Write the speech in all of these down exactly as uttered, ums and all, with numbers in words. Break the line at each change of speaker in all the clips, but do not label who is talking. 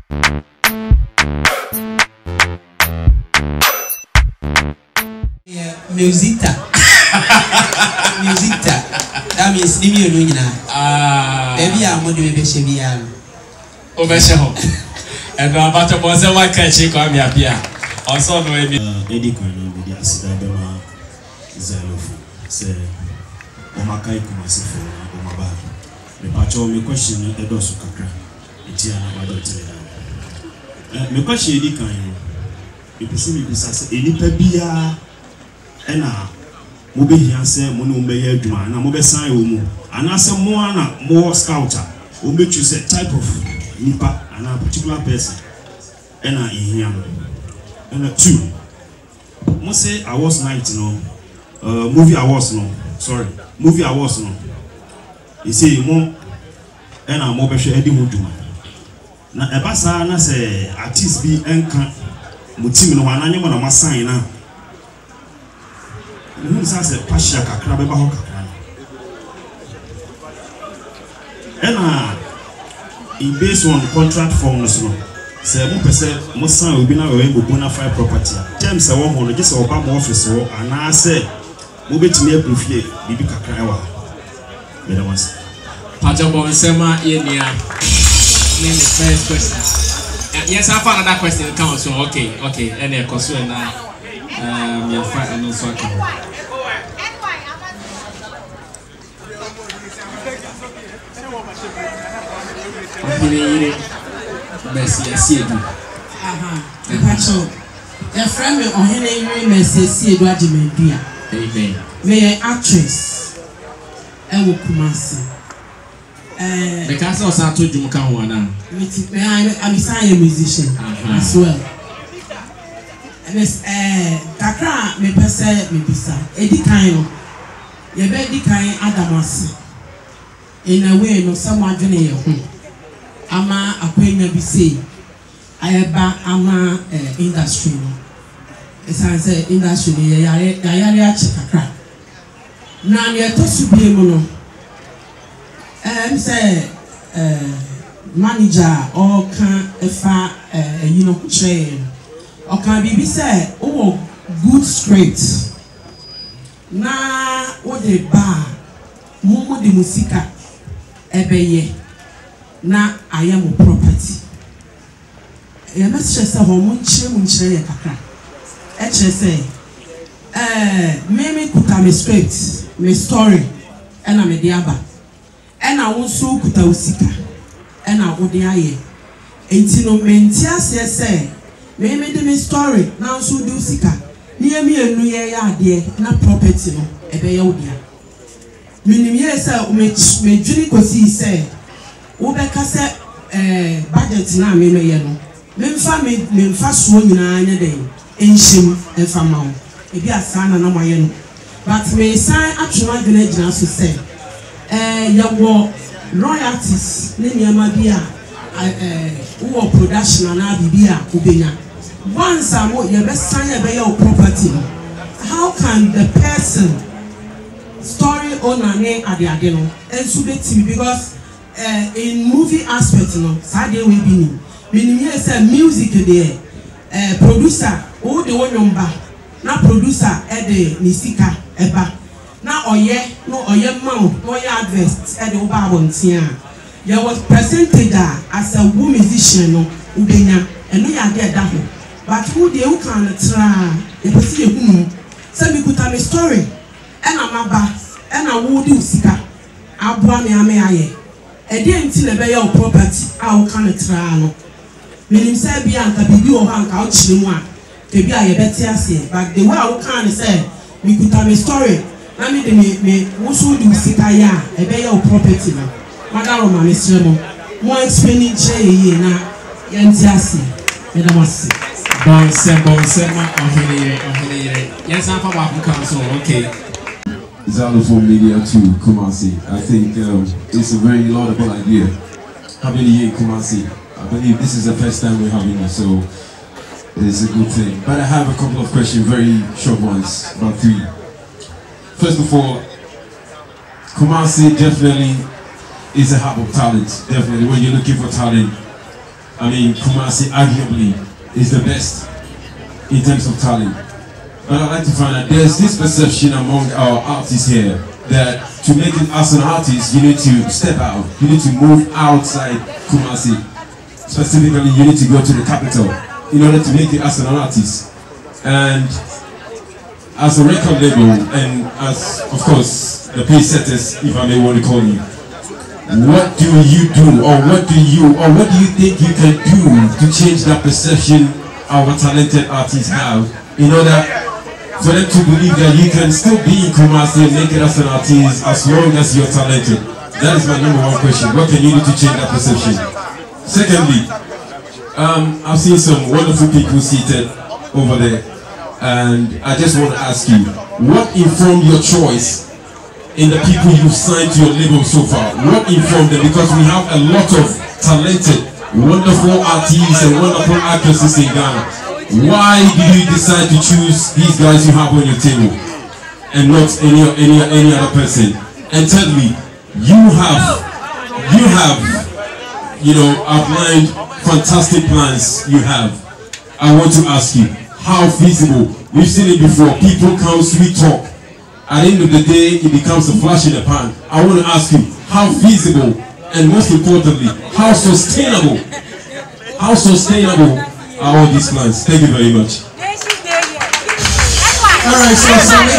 Musita. Musita. That means Nimi Oluna. Ah. Maybe I'm going to be Chevian.
Oh, Meshaw. And I'm about to pose my catchy come here. Also, maybe
Eddie Cono with the Asidabema Zalofu. Say, Omakai Kumasi for Omaba. The patcho, my question, Edosu Kakra. Etiana Badote. My question, Eddie Cono. If you see me, Bissas, Eddie Pebia. Ena mobe hianse mo no meye adwuma na mobe san wo mu anase mo ana mo scouter o me choose type of nipa ana particular person ena ihia no ena two mo say awards night no uh, movie awards no sorry movie awards no e say mo ena mo be hwe edi ho dwuma na eba sa na say artist bi enka mo team no wana nyemo na masan na who says a pasha kakra beba ho kakra ena in based on contract forms no say mo pese mo san obi na we go bona fire property terms e wo ho no just oba mo office wo ana say mo betimi aprofie bibi kakra e wa me da once
Pajabo Sema Yenia name the first question. Yes, I found another question come so okay okay and e koso na um your fight and also Messi Asiedu.
Aha. Pacho. Your friend me ohene yiri Messi Asiedu Adimendua.
Amen.
Me actress. E wo Kumasi. Eh
because I saw to Jumuka ho na.
Me I'm a musician as well. Miss eh kakra me pese me bisa. Edi kan no. Ye be di kan Adamasi. In a way no someone dwene ye ho. Ama akwenya bi say ayeba ama eh, industry no esan say industry ye yare yare a chekakra na ne to subie mu no em say eh manager or kan efa eh you know train or kan bibi say oh good script na o de ba mo mo de musika ebeye na I am a property. I must just have a munch munch kakra. H S A. Eh, maybe could have a script, my story, and I'm a diaba. And I also could have sika, and I would die. Eighteen mentias, yes, say, maybe the story now so do sika. Near me a new year, dear, not property, no, a bayodia. Meaning, yes, sir, may Judy could see, say. Ubeka se eh budget na me me ye no memfa me memfa so nyina anya den enhim emfa ma wo e bi asana na mo ye no but me san atwema gina gina so se eh ye wo royalties ne niama bi a eh wo production na bibi a ubenya once amo ye be san ye be your property no how can the person story owner ne ade ade no ensu betimi because Uh, in movie aspect, no, Saturday will be me. Meaning, yes, music there. Uh, producer, oh, the one number. Now, producer, at the Nisika, Eba. Now, oh, yeah, no, oh, yeah, mount, no, yeah, adverts, at the Obabon, Tia. There was presented as a woman musician, no, Ubena, and we are dead that. But who the who can try, if you see a woman, so we could have a story, and I'm about, and I would do Sika. I'll bring me a may. E dey nti na be your property a wo kan tra no menim say bia nka bibi o ha nka o chire mu a ke bia ye beti ase but the way wo kan say me kuta me story na me de me me wo so di sika ya e be your property no madaro ma me sire mo mo explain che ye na ye nti ase me da mose
bon c'est bon c'est ma ohele ohele yes am fa ba ku kan so okay
Xylophone Media to Kumasi. I think um, it's a very laudable idea. Having you in Kumasi. I believe this is the first time we're having it, so it's a good thing. But I have a couple of questions, very short ones, about three. First of all, Kumasi definitely is a hub of talent. Definitely, when you're looking for talent, I mean, Kumasi arguably is the best in terms of talent. But I'd like to find out, there's this perception among our artists here that to make it as an artist, you need to step out, you need to move outside Kumasi. Specifically, you need to go to the capital in order to make it as an artist. And as a record label, and as, of course, the pace setters, if I may want to call you, what do you do, or what do you, or what do you think you can do to change that perception our talented artists have in order for them to believe that you can still be in Kumasi and make it as an artist as long as you're talented? That is my number one question. What can you do to change that perception? Secondly, um, I've seen some wonderful people seated over there, and I just want to ask you, what informed your choice in the people you've signed to your label so far? What informed them? Because we have a lot of talented, wonderful artists and wonderful actresses in Ghana. Why did you decide to choose these guys you have on your table and not any any any other person? And thirdly, you have you have you know outlined fantastic plans you have. I want to ask you, how feasible? We've seen it before. People come, sweet talk. At the end of the day, it becomes a flash in the pan. I want to ask you, how feasible, and most importantly, how sustainable, how sustainable are all these plans? Thank you very much.
All right, so sorry.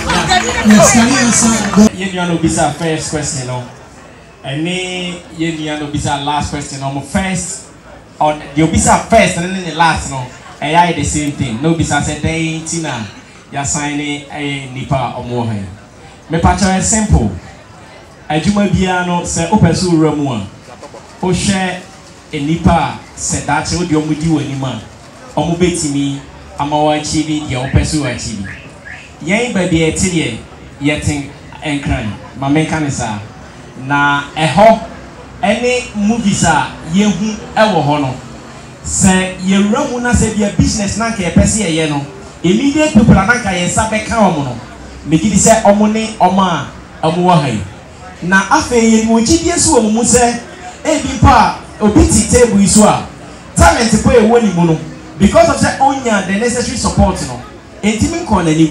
Yes, can you answer?
You know, this our first question, no. And me, you know, this our last question. No, first, on the obisa first, and then the last, no. And I the same thing. No, bisa said they tina. Ya signing a nipa omohe. Me pacha simple. Ajuma biano se opesu ramua. O share a nipa se that you do mudi wenima. Omo betimi amawa chibi ya opesu achibi. Yen baby etiye yeting enkran. Ma menkanisa na eho any movies a yehu ewo ho no. Se ye ramu na se bia business na ke pese ye no. Immediate people are not going to say no. Make it say omone oma omuwahai. Na afe ye mu chidie so mu say e bi pa obiti table iso a talent po e woni mu no because of say onya the necessary support no. Entimi kon nani.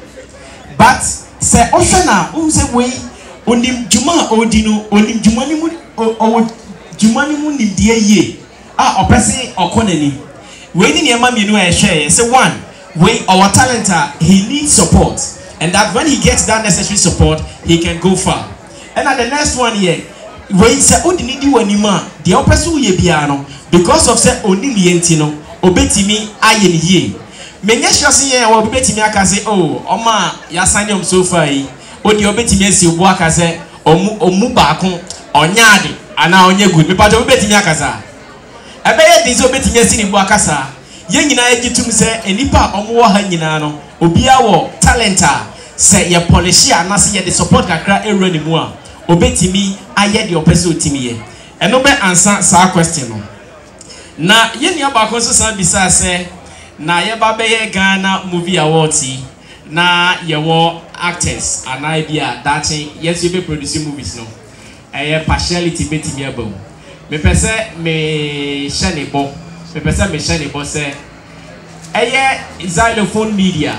But say ohwe na o say we onim juma odi no onim juma ni mu o juma ni mu ni die ye a opese okonani. We ni niam mienu e hwe say one way our talent he needs support, and that when he gets that necessary support he can go far. And at the next one here when say odini di wanima the opesu ye bia no because of say onim yenti no obetimi aye ni ye menye sure say ye obetimi aka say oh oma ya sign am so far yi odi obetimi asi obu aka say omu omu baako onyade ana onye good me pa obetimi aka sa ebe ye dis obetimi asi ni bu aka sa ye nyina egitum se enipa omo ha nyina no obia wo talenta se ye polish ana se ye the support kakra ewra ni mu a obetimi aye de opese otimi ye eno be answer sa question no na ye ni aba kon so san bisa se na ye ba be ye Ghana Movie Awards na ye wo actors ana bia dachi yes you be produce movies no eh partiality betimi aba me pese me shane bo me pesa me share bo se eye Xylophone Media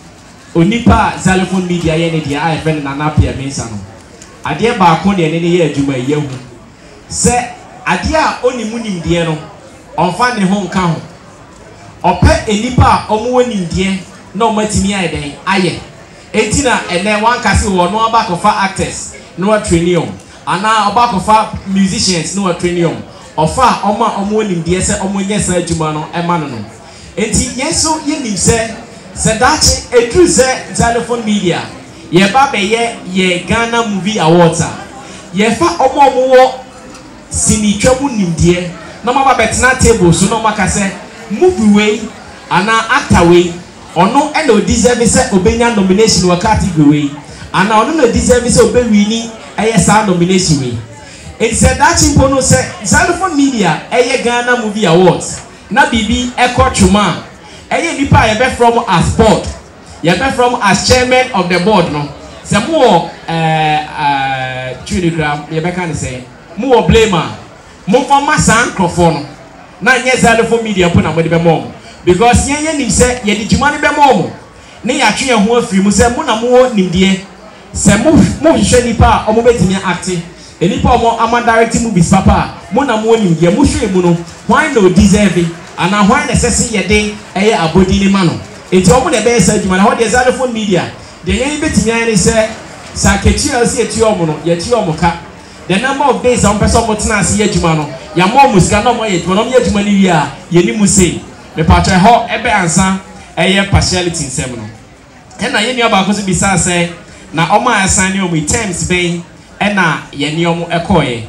onipa Xylophone Media ye ne dia I friend na na pia mensa no ade ba ko ne ne ye adwuma ye hu se ade a onimu nimde no onfa ne ho nka ho ope enipa omo wanimde na omatimi aye den aye etina ene wan kase wo no aba ko fa actors no training ana aba ko fa musicians no training ofa oma omo nimde se omo nyesa adwuma no ema no no enti yeso ye nim se se dachi edu se Xylophone Media ye ba be ye ye Ghana Movie Awards ye fa omo omo wo sini twabu nimde na ma ba betena table so no maka se movie way ana actor way ono e no deserve se obenya nomination wa category way ana ono no deserve se obewini eye sa nomination way. It said that Chimpono said Xylophone Media eye Ghana Movie Awards na bibi eko chuma eye nipa ye be from as board ye be from as chairman of the board no se mo eh eh Twitter ye be kan say mo blamer mo for ma san crofo no na nye xylophone media po na mo de be mom because yen yen nim se ye di djuma ne be mom ne ya twe ho afiri mu se mo na mo nimde se mo mo hwehwe nipa o mo betimi acte enipa o mo ama direct movies papa mo na mo nimde mo hwe mu no why no deserve and why necessary ye de eye abodi ni ma no enti o mo de be se djuma na ho de xylophone media de yen betimi an se sa ketua si etu o mo no ye tu o mo ka the number of days on person mo tena se ye djuma no ya mo musika no mo ye djuma no ye djuma ni wi a ye ni mu sei me patre ho ebe ansa eye partiality nsem no e na ye ni aba ko so bisa se na omo asan ni omo terms ben e na ye ni omo ekoye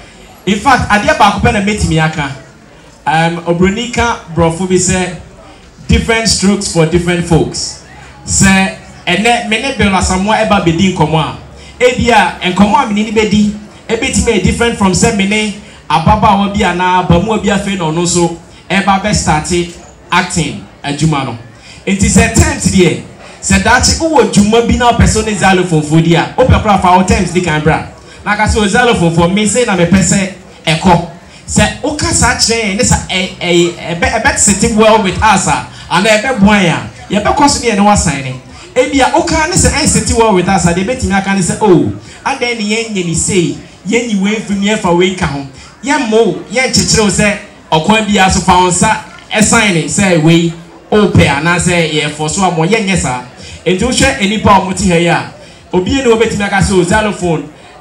in fact ade ba ko pe na metimi aka um obronika brofo bi se different strokes for different folks se ene me ne be lasamo eba bedi nkomo a e bia enkomo a me ni bedi e betime different from se me ne ababa wa bia na bamu obi afi no no so eba be start acting adwuma no enti se terms die se dachi wo dwuma bi na person xylophone fodi a o pepra fa o terms di kan bra na ka se o xylophone for me say na me pese eko se o ka sa kire ne sa e e ebe sitting well with us and ebe boan ya ye be koso ne ne wasan ne e bia o ka ne se en sitting well with us de betimi aka ne se oh adan ne yen nye ni say yen yi we fim ye fa we ka ho ye mo ye chechire se okwan bia so fa onsa esign say we ope ana say ye for so amo ye nyesa enti wo hwe enipa o moti ha ya obi ne obetimi aka say o xylophone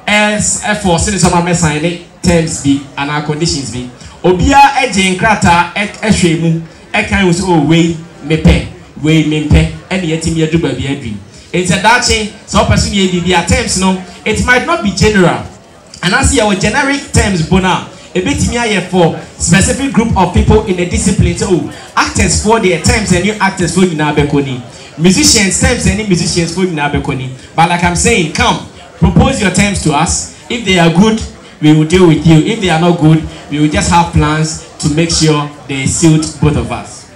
s f so so ma sign terms bi and conditions bi obia eje nkrata ehwe mu e kan wo so o we mepe we mempe ene yetimi edu ba bi adwi enti dachi so person ye bibia terms no it might not be general and as your generic terms bona a bit me for specific group of people in a discipline. So actors for their terms and new actors for you now bekoni. Musicians terms and new musicians for you now bekoni. But like I'm saying, come propose your terms to us. If they are good, we will deal with you. If they are not good, we will just have plans to make sure they suit both of us.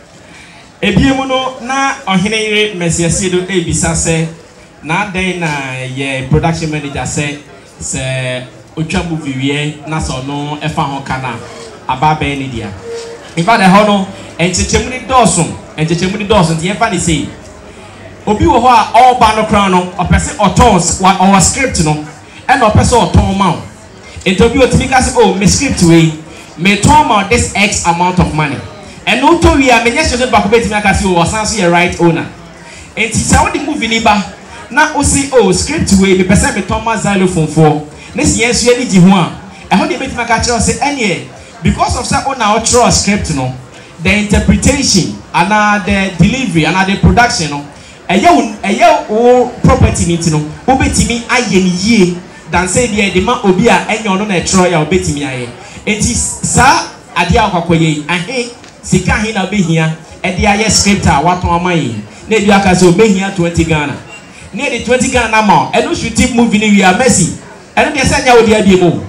Ebiemuno na ohinere mesiasido ebisa se na den na ye production manager say se otwa movie wie na so no efa ho kana aba ba ni dia ifa de ho no enchechemu ni dosun enchechemu ni dosun tie fa ni sei obi wo ho a all ba no crown no opese otons wa our script no e na opese oton ma ento bi otimi ka se oh me script we me ton ma this x amount of money and no to we a me nyesho de ba ko betimi aka se o san so ye right owner enti sa wo di movie ni ba na o si oh script we me pese me ton ma xylophone for this yes you need one. I heard the bit my catcher say any because of that on our trust script no the interpretation and uh, the delivery and uh, the production no a year a year or property meeting no obeti me ayen ye than say the the man obia any on a troy or betty me aye it is sa adia kwakoye ahe sika he na be here e the aye scripter what on my na bi aka so be here twenty Ghana near the twenty Ghana amount and no should tip movie we are messy. And they say you dey be mo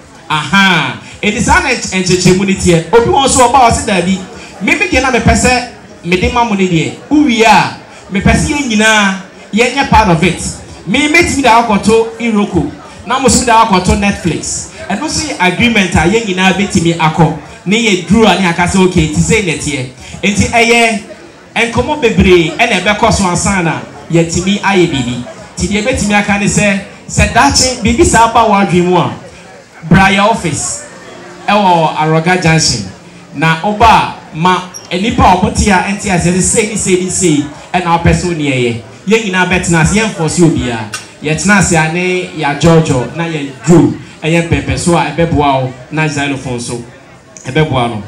aha it is an enchechemu tie obi won so oba o se da bi me be na me pese me de mamu ne de uwi a me pese ye nyina ye nya part of it me metimi da akoto iroko na mo so da akoto Netflix and no see agreement a ye nyina betimi akọ ne ye duru ani aka se okay ti say net ye enti eye enkomo bebre e na be koso ansana ye timi aye bibi ti de betimi aka ne se said that bibi saba wa dream a Brian office ewo Aroga Junction na oba ma enipa omotia entia say say say say and our person near ye ye nyina betna se enforce obia ye tena se ane ya Giorgio na ye drew eye pepe so a ebeboa o na xylophone so ebeboa no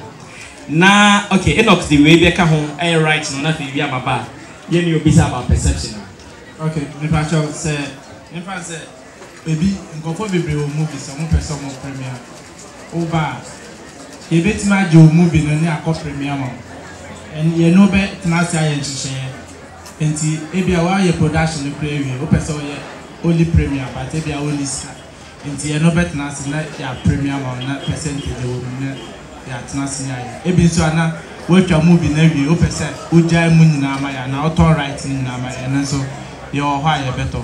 na okay Enoch the way be ka ho eh right no na fi bia maba ye ni obisa about perception
okay me pacho say in fact say baby nkofo bebre o movie so mo person mo premiere over e betima jo movie no ni akọ premiere mo and ye no be tnasi aye nhihye enti e bia wa ye production no premiere o person ye only premiere but e bia only star enti ye no be tnasi na ya premiere mo na percentage o na ya tnasi aye e bi so ana watwa movie na wi o person o jai mu nyina ma ya na auto right nyina ma ya na so ye o ho aye better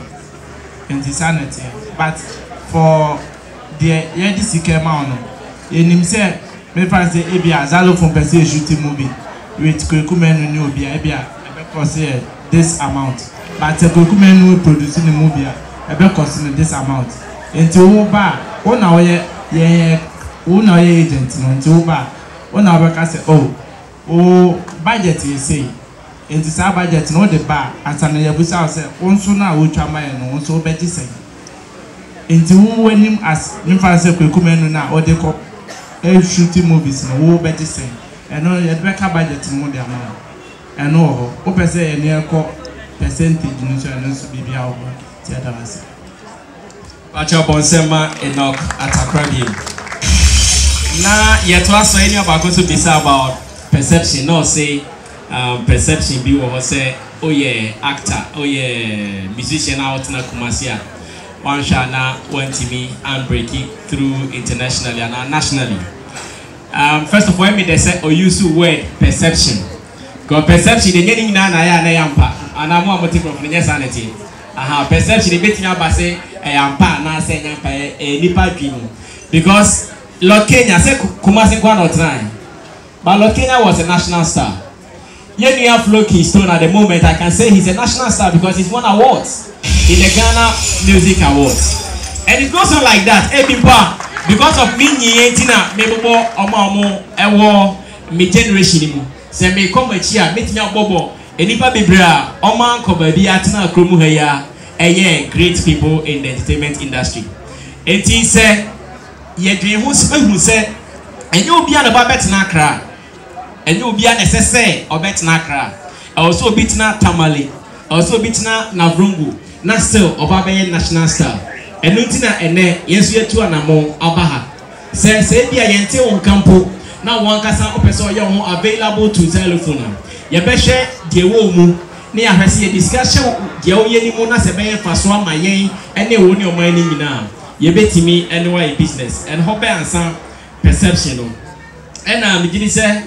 insanity but for the yeah this came out no enim say me fan say ebia Xylophone per se shoot movie with Kweku Menu ni obi ebia ebe cost this amount but Kweku Menu producing the movie ebe cost this amount enti wo ba wo na wo ye ye wo na ye agent no enti wo ba wo na wo ka say oh o budget you say enti sa budget no the ba ansana ye busa say wo nso na wo twa mai no nso be di say enti wo wanim as nimfa say Kweku Menu na o de ko e shooting movies no wo be di say eno ye be ka budget mo de amount eno ho wo pese ye ne ko percentage no so eno so bibia wo ti adavase
Pacho Bonsema Enoch Atakrabim. Na yeto aso any about to be about perception. No say um, perception be what say oh yeah actor, oh yeah musician out na Kumasia. One shana one to me and breaking through internationally and nationally. Um, first of all, me they say oh use the word perception. Because perception they getting na na ya na yampa. And I'm more motive from the sanity. Aha, perception they betting about say I am pa na say nyampa e nipa dream because Lord Kenya say Kumasi kwa not nine but Lord Kenya was a national star. Yet we have Floki Stone at the moment. I can say he's a national star because he's won awards in the Ghana Music Awards and it goes on like that. Hey people, because of me nyentina me bobo omo omo ewo me generation mu say me come here me tinya bobo enipa bebra omo anko ba bi atena akromu ha ya eye great people in the entertainment industry. Eti say ye dwen hu hu say enye obi a na ba betena Accra enye obi a na sese obetena Accra also obi tena Tamale also obi tena Navrungu na still oba be national star enu ntina ene yesu yetu anamo abaha say say bia yente won campo na won kasa opese oye ho available to Xylophone ye be hwe de wo mu ne ya hwese ye discussion de wo ye ni mu na se be faso ama yen ene wo ne oman ni nyina ye betimi ene wa business and hope ansan perception no ena me gidi say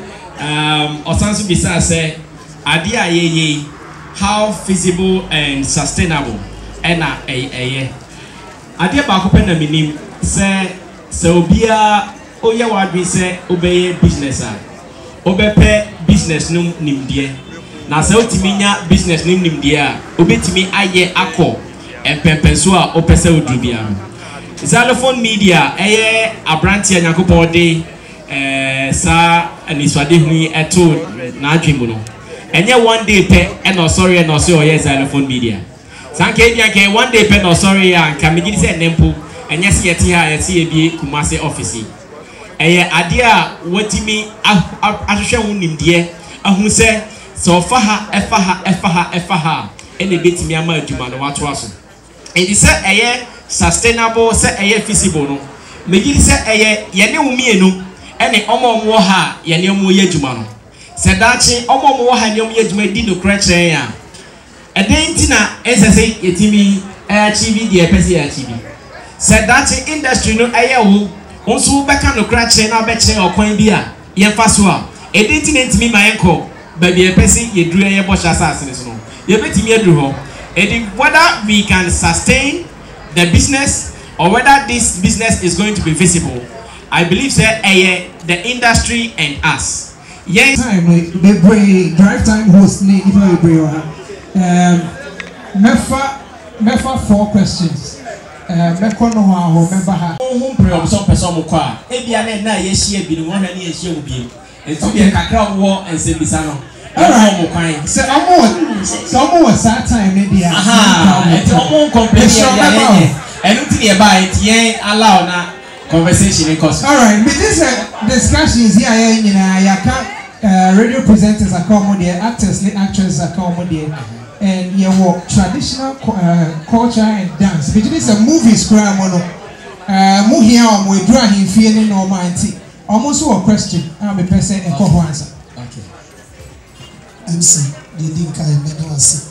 um osanso bisa say ade a ye ye how feasible and sustainable ena eye ade ba ko pe na minim say say obia oye wa bi say obeye business a obepe business num nimdie na say otiminya business num nimdie a obetimi aye akọ empempenso a opese odrubia Xylophone Media eye abrantia nyakopon de eh sa aniswade hu eto na adwemu no enye one day pe e no sorry e no say oye Xylophone Media sanke dia ke one day pe no sorry ya nka megidi say nempo enye se yeti ha yeti ebie Kumasi office eye ade a watimi ahwehwe hu nimdie ahu se so fa ha efa ha efa ha efa ha ene betimi ama adwuma no wato aso edi se eye sustainable se eye feasible no megidi se eye ye ne wumienu ene omo omo ha ye ne omo ye adwuma no se dachi omo omo ha ne omo ye adwuma di no krechere ya eden ti na esese yetimi achieve the pese achieve se dachi industry no eye wo onso beka no krechere na be chere okwan bi a ye fa so a eden ti na ntimi ma enko ba bi pese ye duru ye bo sha sase ne so no ye betimi aduru ho edi whether we can sustain the business or whether this business is going to be visible, I believe say uh, the industry and us. Yes.
Time they bring drive time host ni ifa bring um mefa mefa four questions. Uh meko no ha ho member ha.
Ho pre some person mo kwa. E bia na na ye hie bi no ho na ye hie obi. Etu bi kakra wo ense bisa no.
Alright, so I'm on. So I'm on that time maybe.
Aha, it's almost complete. And until you buy it, yeah, allow na conversation in course.
Alright, but this uh, discussion is here. You know, you can't radio presenters are common there, actors, actors are common there, and you work traditional uh, culture and dance. But this is a movie square mono. Uh, mu here on we draw him feeling no manti. Almost a question. I'm a person and co answer.
M C, the link I made was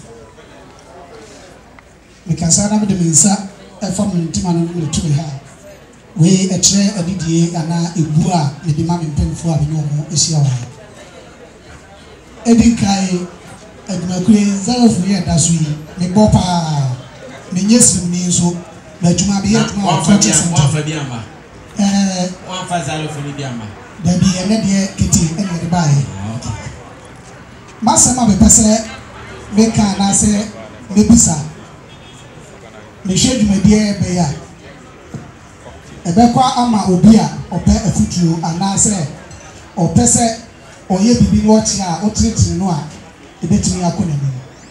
because I have the mensa a family timon to her. We a tray a D and a bua, the demand pen for no more is your eye. Edikai and Macquarie, Zalofia, that's we, the Bopa, the yes means so, but you might be at one for Diamba. Uh, one for Zalofia. Baby, and then the kitty and the buy. Master, my person, make an answer, maybe, sir. Me shade you, my dear Beya. Ebekwa ama obia ope efutuo anase opese oye bibi watch ya otritiri no a ebetumi akona ni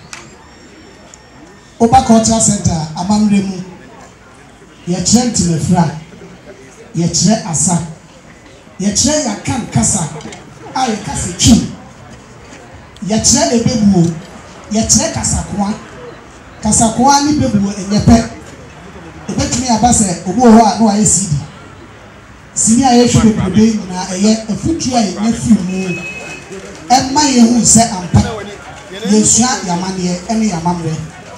Oba Cultural Center amamre mu ye kire ntimefra ye kire asa ye kire yakan kasa a ye kasa twi ye kire ebebuo ye kire kasa koa kasa koa ni bebuo enyepe ebetumi abase obo ho a no aye cd sini aye hwe bebrebe na eye afutu aye nyafi mu emma ye hu se ampa yesua yamane ene yamamre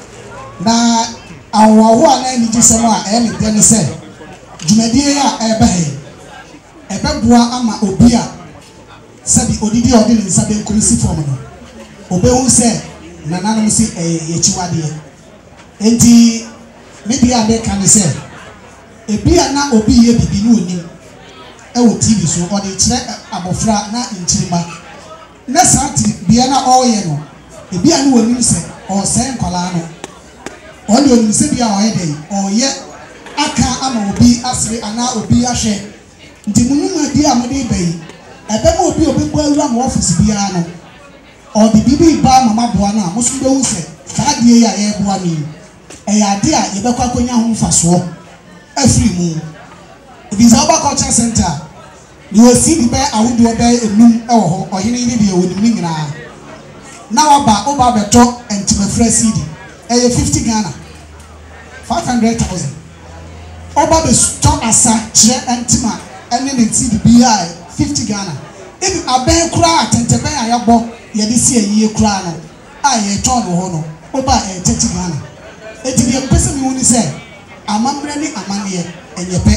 na awowo a na ni gisem a e ne de ne se dwumadie a ebe he ebeboa ama obi a sabi odidi odi ne sabe nkomisi form no obehu se nananom si ye chiwade enti media be kan say ebi ana obi ye bibi no onim e wo T V so o de kire abofra na ntirima na sati bia na oye no ebi ana onim se o se nkwala no o de onim se bia oye dey oye aka ama obi asre ana obi ahwe nti munum adi amade bai ebe ma obi obi bo awura ma office bia no o de bibi ba mama boa na musu be hu se saa die ya ye boa mi eya de a ye bekwa konya ho mfaso afiri mu Ibiza Oba Cultural Center ni wo si di be awodo be enum e wo ho ohene ni de wonim ni nyina na oba oba beto entimefra cd e ye fifty Ghana five hundred thousand oba be sto asa kire entima ene ne cd bi ai fifty Ghana ibi aben kura atenteben ayabo ye de si ayi kura no a ye ton ho no oba e thirty Ghana eti de pese mi woni se amamre ni amane enyepe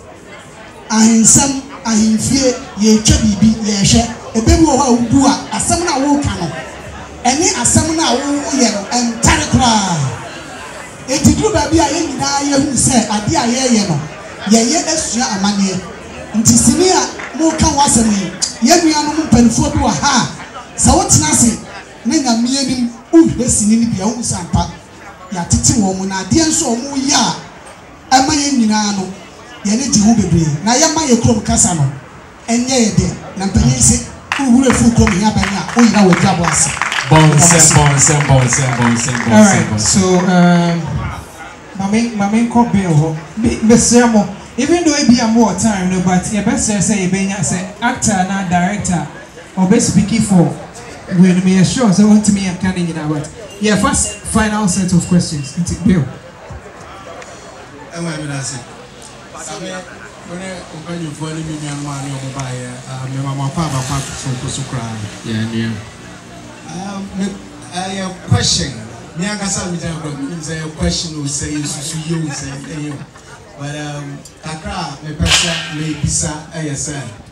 ahinsam ahimfie ye twa bibi ye hwe ebebu ho a wudu a asem na wo ka no eni asem na wo ye no entare kra eti duru ba bia ye nyina ye hu se ade a ye ye no ye ye asua amane nti sini a mo ka wasem ye nua no mpanifo bi wa ha sa wotena se ne nyamie nim uhwe sini ni bia hu sampa ya tete wo mu na ade enso mu ya ama ye nyina no ye ne di hu bebre na ye ma ye krom kasa no enye ye de na mpanyin se uhuru efu krom ya banya o yina wo dwabo ase
bonse bonse bonse bonse bonse.
All right, so um mama mama ko bill ho be sermo even though it be a more time no but ye best say ye benya say actor na director or be speaking for when me sure so want me am kind of about yeah first final set of questions into bill
am I be say sabe when o kanyu for ni mi nwa ni o mo ba ye me mama pa ba pa so so kra
yeah yeah
um a question me akasa mi tell me say a question o say susu you say eh but um takra me pesa me bisa eh say